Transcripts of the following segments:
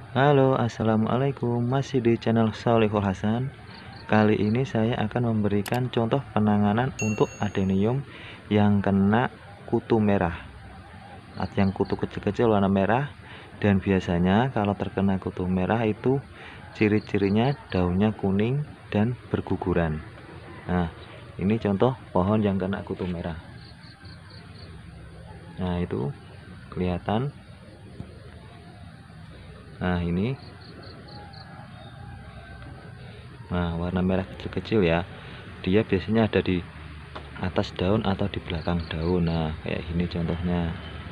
Halo, assalamualaikum. Masih di channel Solihul Hasan. Kali ini saya akan memberikan contoh penanganan untuk adenium yang kena kutu merah. Yang kutu kecil-kecil warna merah. Dan biasanya kalau terkena kutu merah itu ciri-cirinya daunnya kuning dan berguguran. Nah, ini contoh pohon yang kena kutu merah. Nah, itu kelihatan. Nah, ini. Nah, warna merah kecil-kecil ya. Dia biasanya ada di atas daun atau di belakang daun. Nah, kayak gini contohnya.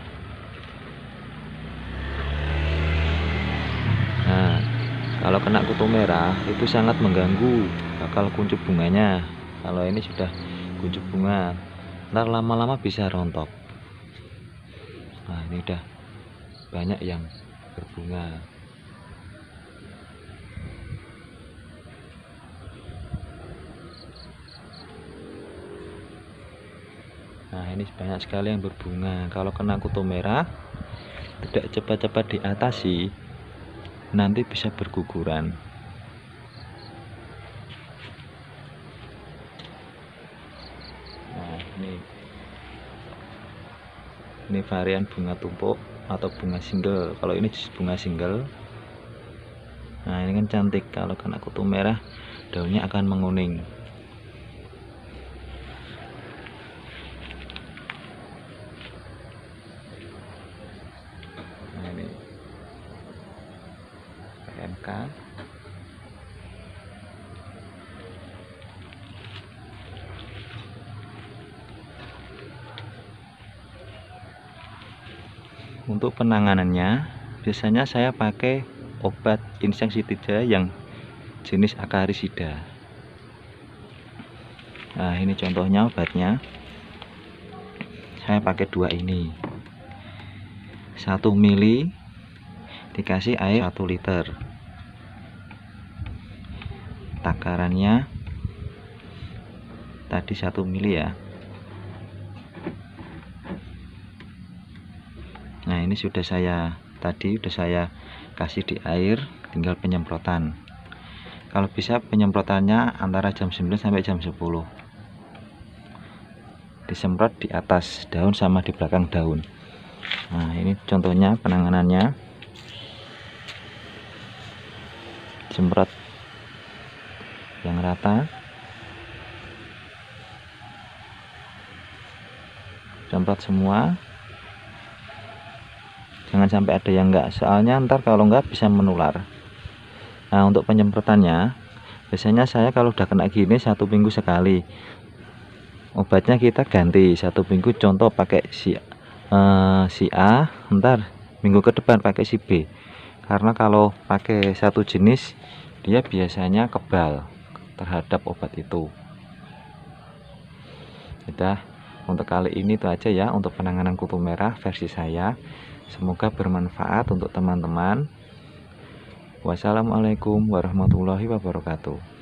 Nah, kalau kena kutu merah itu sangat mengganggu, bakal kuncup bunganya. Kalau ini sudah kuncup bunga, ntar lama-lama bisa rontok. Nah, ini udah banyak yang berbunga. Nah, ini banyak sekali yang berbunga. Kalau kena kutu merah tidak cepat-cepat diatasi, nanti bisa berguguran. Nah, ini varian bunga tumpuk atau bunga single. Kalau ini bunga single. Nah, ini kan cantik. Kalau kena kutu merah daunnya akan menguning. Nah, ini PMK. Untuk penanganannya biasanya saya pakai obat insektisida yang jenis akarisida. Nah, ini contohnya obatnya. Saya pakai dua ini. 1 mili dikasih air 1 liter. Takarannya tadi 1 mili ya. Nah, ini sudah saya kasih di air, tinggal penyemprotan. Kalau bisa penyemprotannya antara jam 9 sampai jam 10. Disemprot di atas daun sama di belakang daun. Nah, ini contohnya penanganannya. Semprot yang rata. Semprot semua. Jangan sampai ada yang enggak, soalnya ntar kalau enggak bisa menular. Nah, untuk penyemprotannya biasanya saya kalau udah kena gini 1 minggu sekali. Obatnya kita ganti 1 minggu, contoh pakai si A, ntar minggu ke depan pakai si B. Karena kalau pakai satu jenis dia biasanya kebal terhadap obat itu. Udah, untuk kali ini itu aja ya untuk penanganan kutu merah versi saya. Semoga bermanfaat untuk teman-teman. Wassalamualaikum warahmatullahi wabarakatuh.